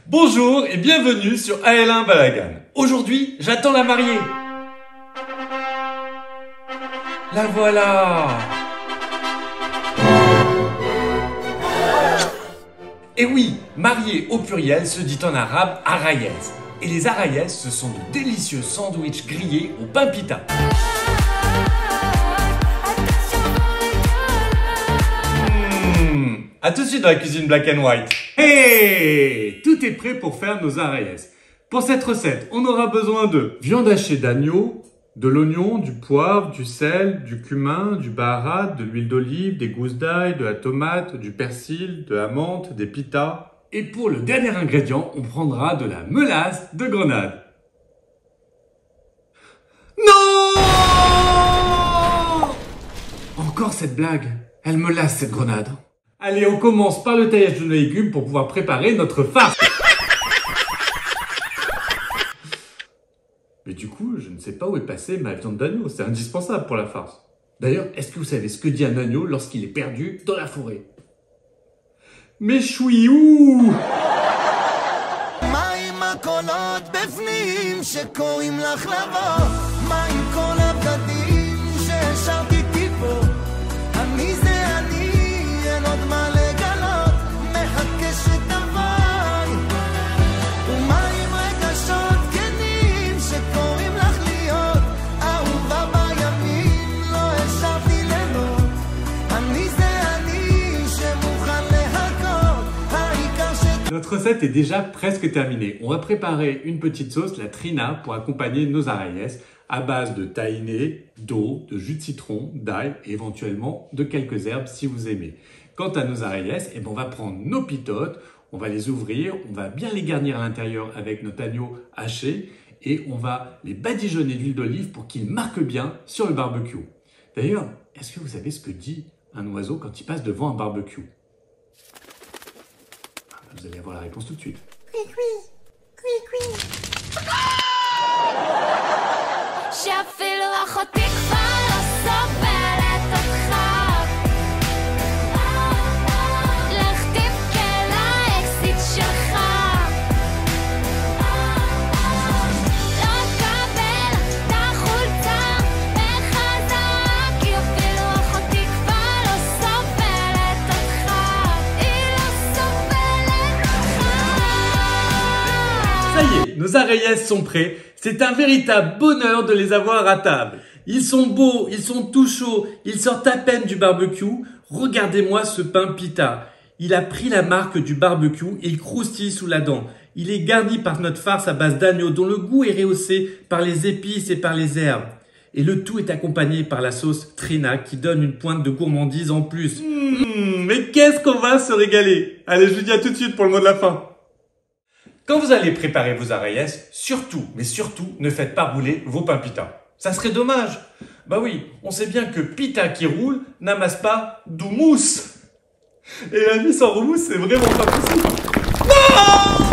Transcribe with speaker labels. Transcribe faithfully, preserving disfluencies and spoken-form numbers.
Speaker 1: Bonjour et bienvenue sur A L un Balagan. Aujourd'hui, j'attends la mariée. La voilà. Et oui, mariée au pluriel se dit en arabe arayes. Et les arayes, ce sont de délicieux sandwichs grillés au pain pita. Mmh. A tout de suite dans la cuisine black and white. Hey! Tout est prêt pour faire nos arayes. Pour cette recette, on aura besoin de viande hachée d'agneau, de l'oignon, du poivre, du sel, du cumin, du baharat, de l'huile d'olive, des gousses d'ail, de la tomate, du persil, de la menthe, des pitas. Et pour le dernier ingrédient, on prendra de la mélasse de grenade. Non! Encore cette blague. Elle me lasse cette grenade. Allez, on commence par le taillage de nos légumes pour pouvoir préparer notre farce. Mais du coup, je ne sais pas où est passée ma viande d'agneau. C'est indispensable pour la farce. D'ailleurs, est-ce que vous savez ce que dit un agneau lorsqu'il est perdu dans la forêt? Mais chouiou! Notre recette est déjà presque terminée. On va préparer une petite sauce, la trina, pour accompagner nos arayes à base de tahini, d'eau, de jus de citron, d'ail et éventuellement de quelques herbes si vous aimez. Quant à nos arayes, eh ben on va prendre nos pitotes, on va les ouvrir, on va bien les garnir à l'intérieur avec notre agneau haché et on va les badigeonner d'huile d'olive pour qu'ils marquent bien sur le barbecue. D'ailleurs, est-ce que vous savez ce que dit un oiseau quand il passe devant un barbecue? Vous allez avoir la réponse tout de suite.
Speaker 2: Cui cui, cui cui. שאפילו אחותי כבר לא סובלת אותך. לך תבכה לאקסיט שלך. לא תקבל את החולצה בחזרה, כי אפילו אחותי כבר לא סובלת אותך. היא לא סובלת אותך.
Speaker 1: Ça y est, nos arayes sont prêts. C'est un véritable bonheur de les avoir à table. Ils sont beaux, ils sont tout chauds, ils sortent à peine du barbecue. Regardez-moi ce pain pita. Il a pris la marque du barbecue et il croustille sous la dent. Il est garni par notre farce à base d'agneau dont le goût est rehaussé par les épices et par les herbes. Et le tout est accompagné par la sauce trina qui donne une pointe de gourmandise en plus. Mmh, mais qu'est-ce qu'on va se régaler! Allez, je vous dis à tout de suite pour le mot de la fin. Quand vous allez préparer vos arayes, surtout, mais surtout, ne faites pas rouler vos pains pita. Ça serait dommage. Bah oui, on sait bien que pita qui roule n'amasse pas d'houmous. Et la vie sans houmous, c'est vraiment pas possible. Non!